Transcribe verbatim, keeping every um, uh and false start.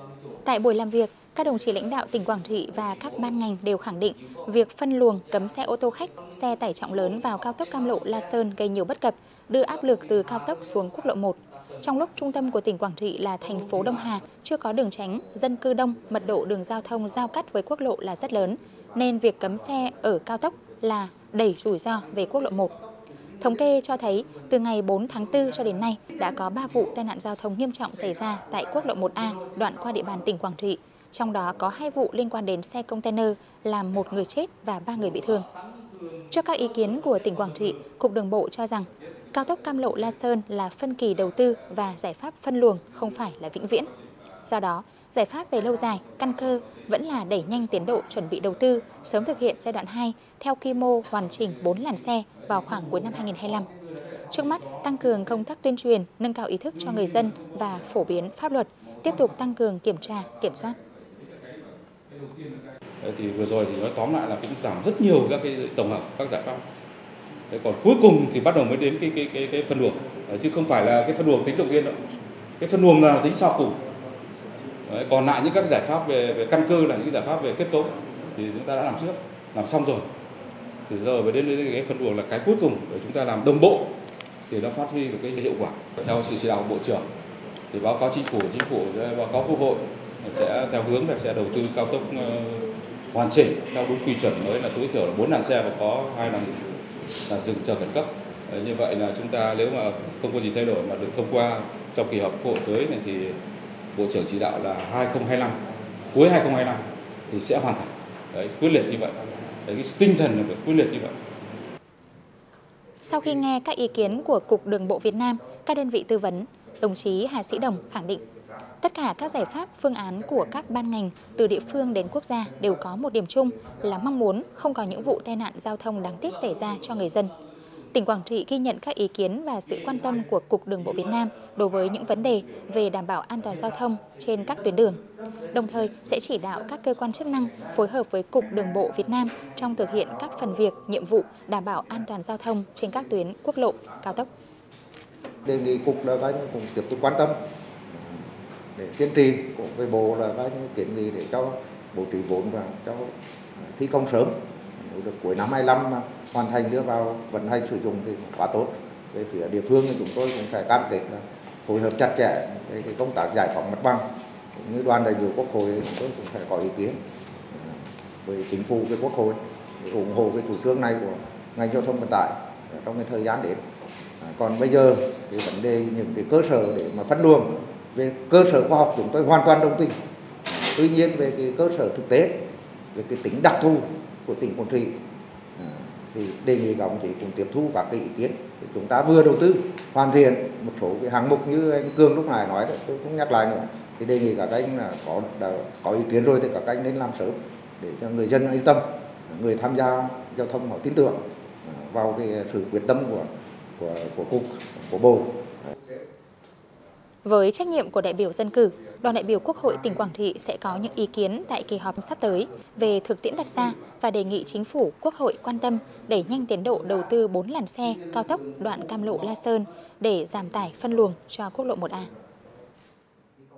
Tại buổi làm việc, các đồng chí lãnh đạo tỉnh Quảng Trị và các ban ngành đều khẳng định việc phân luồng cấm xe ô tô khách, xe tải trọng lớn vào cao tốc Cam Lộ - La Sơn gây nhiều bất cập, đưa áp lực từ cao tốc xuống quốc lộ một. Trong lúc trung tâm của tỉnh Quảng Trị là thành phố Đông Hà, chưa có đường tránh, dân cư đông, mật độ đường giao thông giao cắt với quốc lộ là rất lớn, nên việc cấm xe ở cao tốc là đẩy rủi ro về quốc lộ một. Thống kê cho thấy, từ ngày bốn tháng tư cho đến nay, đã có ba vụ tai nạn giao thông nghiêm trọng xảy ra tại quốc lộ một A, đoạn qua địa bàn tỉnh Quảng Trị. Trong đó có hai vụ liên quan đến xe container, làm một người chết và ba người bị thương. Trước các ý kiến của tỉnh Quảng Trị, Cục Đường bộ cho rằng, cao tốc Cam Lộ - La Sơn là phân kỳ đầu tư và giải pháp phân luồng không phải là vĩnh viễn. Do đó, giải pháp về lâu dài, căn cơ vẫn là đẩy nhanh tiến độ chuẩn bị đầu tư, sớm thực hiện giai đoạn hai theo quy mô hoàn chỉnh bốn làn xe vào khoảng cuối năm hai nghìn không trăm hai mươi lăm. Trước mắt, tăng cường công tác tuyên truyền, nâng cao ý thức cho người dân và phổ biến pháp luật, tiếp tục tăng cường kiểm tra, kiểm soát. Thì vừa rồi thì nói tóm lại là cũng giảm rất nhiều các cái tổng hợp các giải pháp. Thế còn cuối cùng thì bắt đầu mới đến cái cái cái cái phân luồng, chứ không phải là cái phân luồng tính động viên đâu. Cái phân luồng là tính sau cùng. Đấy, còn lại những các giải pháp về về căn cơ là những giải pháp về kết cấu thì chúng ta đã làm trước, làm xong rồi. Thì giờ mới đến cái phân luồng là cái cuối cùng để chúng ta làm đồng bộ thì nó phát huy được cái hiệu quả. Theo sự chỉ đạo của Bộ trưởng thì báo cáo chính phủ, chính phủ sẽ báo cáo Quốc hội sẽ theo hướng là sẽ đầu tư cao tốc uh, hoàn chỉnh theo đúng quy chuẩn mới là tối thiểu là bốn làn xe và có hai làn là dừng chờ khẩn cấp. Đấy, như vậy là chúng ta nếu mà không có gì thay đổi mà được thông qua trong kỳ họp Quốc hội tới này thì Bộ trưởng chỉ đạo là hai nghìn không trăm hai mươi lăm, cuối hai nghìn không trăm hai mươi lăm thì sẽ hoàn thành. Đấy, quyết liệt như vậy. Đấy, cái tinh thần là phải quyết liệt như vậy. Sau khi nghe các ý kiến của Cục Đường bộ Việt Nam, các đơn vị tư vấn, đồng chí Hà Sĩ Đồng khẳng định tất cả các giải pháp, phương án của các ban ngành từ địa phương đến quốc gia đều có một điểm chung là mong muốn không có những vụ tai nạn giao thông đáng tiếc xảy ra cho người dân. Tỉnh Quảng Trị ghi nhận các ý kiến và sự quan tâm của Cục Đường bộ Việt Nam đối với những vấn đề về đảm bảo an toàn giao thông trên các tuyến đường. Đồng thời sẽ chỉ đạo các cơ quan chức năng phối hợp với Cục Đường bộ Việt Nam trong thực hiện các phần việc, nhiệm vụ đảm bảo an toàn giao thông trên các tuyến quốc lộ, cao tốc. Đề nghị Cục là cũng tiếp tục quan tâm để kiên trì của với Bộ là kiến nghị để cho bố trí vốn và cho thi công sớm. Nếu được cuối năm hai nghìn không trăm hai mươi lăm mà hoàn thành đưa vào vận hành sử dụng thì quá tốt. Về phía địa phương thì chúng tôi cũng phải cam kết là phối hợp chặt chẽ về cái công tác giải phóng mặt bằng. Cũng như đoàn đại biểu Quốc hội chúng tôi cũng phải có ý kiến với chính phủ, với Quốc hội để ủng hộ cái chủ trương này của ngành giao thông vận tải trong cái thời gian đến. Còn bây giờ cái vấn đề những cái cơ sở để mà phân luồng về cơ sở khoa học chúng tôi hoàn toàn đồng tình. Tuy nhiên về cái cơ sở thực tế, về cái tính đặc thù của tỉnh Quảng Trị thì đề nghị các ông chí cùng tiếp thu các cái ý kiến để chúng ta vừa đầu tư hoàn thiện một số cái hạng mục như anh Cường lúc này nói đấy, tôi không nhắc lại nữa. Thì đề nghị các anh là có đã có ý kiến rồi thì các anh nên làm sớm để cho người dân yên tâm, người tham gia giao thông họ tin tưởng vào cái sự quyết tâm của của của cục, của Bộ. Với trách nhiệm của đại biểu dân cử, đoàn đại biểu Quốc hội tỉnh Quảng Trị sẽ có những ý kiến tại kỳ họp sắp tới về thực tiễn đặt ra và đề nghị Chính phủ, Quốc hội quan tâm đẩy nhanh tiến độ đầu tư bốn làn xe cao tốc đoạn Cam Lộ - La Sơn để giảm tải phân luồng cho quốc lộ một A.